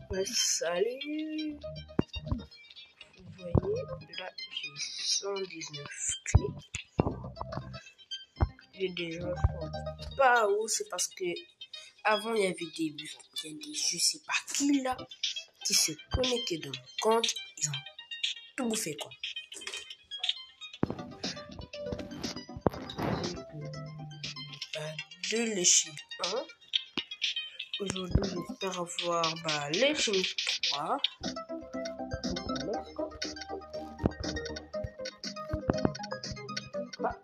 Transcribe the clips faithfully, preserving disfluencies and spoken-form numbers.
Ouais, salut. Vous voyez, là, j'ai cent dix-neuf clés. J'ai déjà fait pas où, c'est parce que avant il y avait des buts, il y a des je sais pas qui là, qui se connectaient dans mon compte, ils ont tout fait quoi. Bah, de l'échelle un. Aujourd'hui, j'espère avoir bah, l'échelle trois. Bah,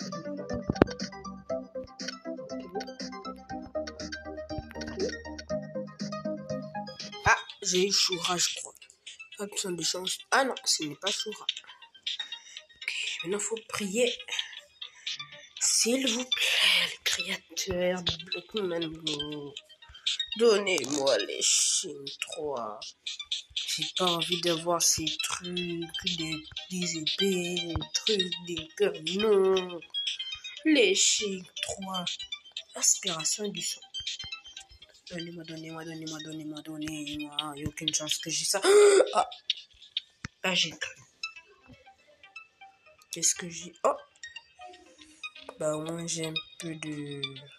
ah, j'ai eu Choura, je crois. Pas besoin de chance. Ah non, ce n'est pas Choura. Okay, maintenant, il faut prier. S'il vous plaît, les créateurs de Blockman, donnez-moi les Chines trois. J'ai pas envie de voir ces trucs, des, des épées, des trucs, des canons. Les Chines trois. Aspiration du sang. Donnez-moi, donnez-moi, donnez-moi, donnez-moi, donnez-moi. Il n'y a aucune chance que j'ai ça. Ah, ah j'ai cru. Qu'est-ce que j'ai? Oh! Bah, au moins, j'ai un peu de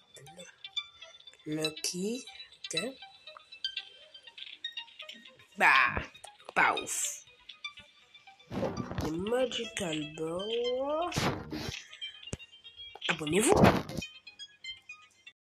Lucky. Ok. Bah, pas ouf. Le Magical Ball. Abonnez-vous.